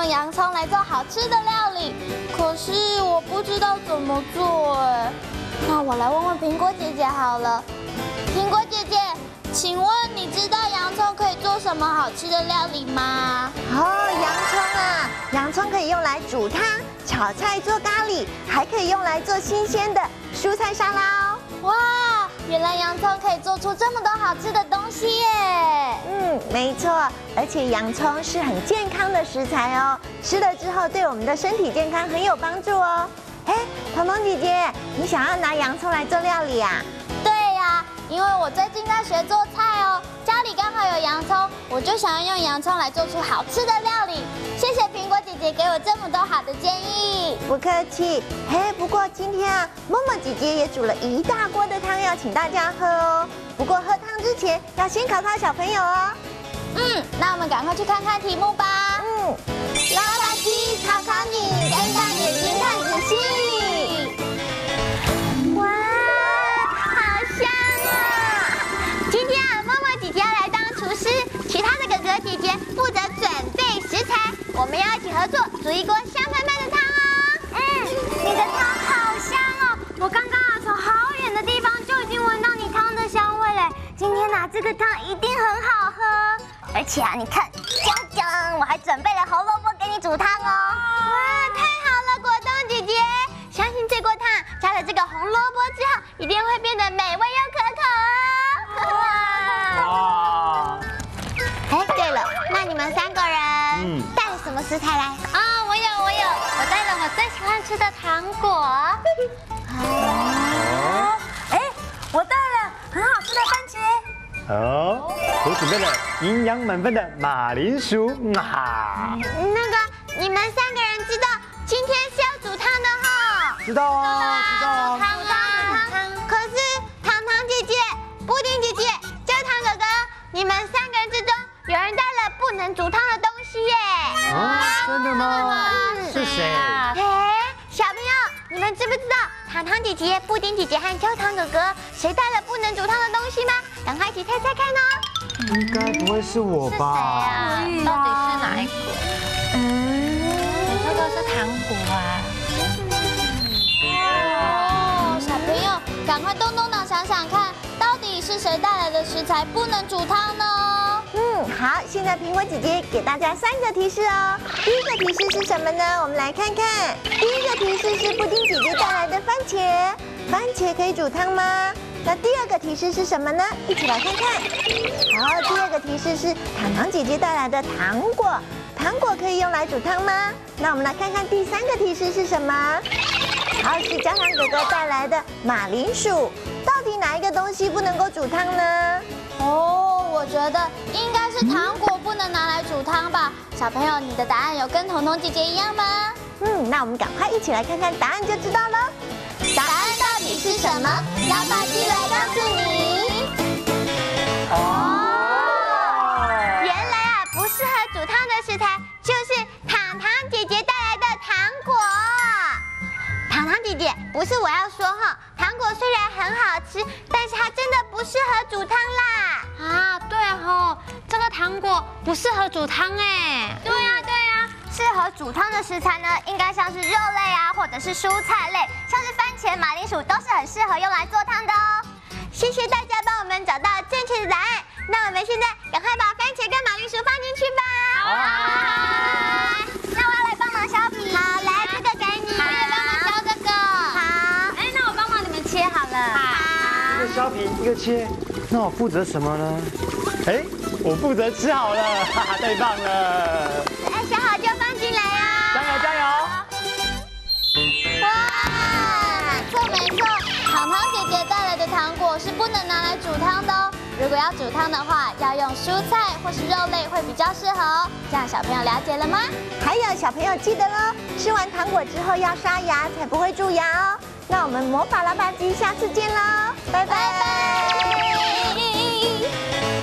洋葱来做好吃的料理，可是我不知道怎么做哎。那我来问问苹果姐姐好了。苹果姐姐，请问你知道洋葱可以做什么好吃的料理吗？ 洋葱啊，洋葱可以用来煮汤、炒菜、做咖喱，还可以用来做新鲜的蔬菜沙拉哦。 哇，原来洋葱可以做出这么多好吃的东西耶！ 没错，而且洋葱是很健康的食材哦，吃了之后对我们的身体健康很有帮助哦。彤彤姐姐，你想要拿洋葱来做料理啊？ 对呀，因为我最近在学做菜哦，家里刚好有洋葱，我就想要用洋葱来做出好吃的料理。谢谢苹果姐姐给我这么多好的建议。 不客气。不过今天啊，默默姐姐也煮了一大锅的汤要请大家喝哦。不过喝汤之前要先考考小朋友哦。 那我们赶快去看看题目吧。拉拉鸡考考你，睁大眼睛看仔细。 哇，好香啊！今天啊，默默姐姐要来当厨师，其他的哥哥姐姐负责准备食材，我们要一起合作煮一锅香喷喷的汤哦。 你的汤好香哦！我刚刚啊从好远的地方就已经闻到你汤的香味嘞。今天啊这个汤一定很好喝， 而且啊，你看，我还准备了红萝卜给你煮汤哦。 哇，太好了，果冻姐姐！ 相信这锅汤加了这个红萝卜之后，一定会变得美味又可口哦。哇！对了，那你们3个人带了什么食材来？ 我有，我带了我最喜欢吃的糖果。我带了很好吃的番茄。 我准备了营养满分的马铃薯啊！ 你们3个人知道今天是要煮汤的哈？ 知道啊，知道啊。 汤。可是糖姐姐、布丁姐姐、焦糖哥哥，你们3个人之中有人带了不能煮汤的东西耶！ 真的吗？是谁？ 小朋友，你们知不知道糖姐姐、布丁姐姐和焦糖哥哥谁带了不能煮汤的东西吗？赶快一起猜猜看哦！ 应该不会是我吧？ 到底是哪一个？这个是糖果啊！ 小朋友，赶快动动脑想想看，到底是谁带来的食材不能煮汤呢？ 好，现在苹果姐姐给大家3个提示哦。第一个提示是什么呢？我们来看看。第一个提示是布丁姐姐带来的番茄，番茄可以煮汤吗？那第二个提示是什么呢？一起来看看。好，第二个提示是糖姐姐带来的糖果，糖果可以用来煮汤吗？那我们来看看第3个提示是什么？好，是焦糖哥哥带来的马铃薯，到底哪一个东西不能够煮汤呢？ 我觉得应该是糖果不能拿来煮汤吧。小朋友，你的答案有跟彤彤姐姐一样吗？ 那我们赶快一起来看看答案就知道了。 答案到底是什么？拉巴鸡来告诉你。 原来啊，不适合煮汤的食材就是糖姐姐带来的糖果。糖姐姐，不是我要说哈，糖果虽然很好吃，但是它真的不适合煮汤啦。 对吼，这个糖果不适合煮汤哎。 对呀，适合煮汤的食材呢，应该像是肉类啊，或者是蔬菜类，像是番茄、马铃薯都是很适合用来做汤的哦。谢谢大家帮我们找到正确的答案，那我们现在赶快把番茄跟马铃薯放进去吧。好，那我要来帮忙削皮。好，来这个给你。我也帮忙削这个。好， 那我帮忙你们切好了。 一个削皮，一个切，那我负责什么呢？我负责吃好了，哈哈，太棒了！ 削好就放进来啊！ 加油加油！ 哇，没错，糖姐姐带来的糖果是不能拿来煮汤的哦。如果要煮汤的话，要用蔬菜或是肉类会比较适合哦。这样小朋友了解了吗？ 还有小朋友记得喽，吃完糖果之后要刷牙，才不会蛀牙哦。那我们魔法拉巴鸡下次见喽，拜拜。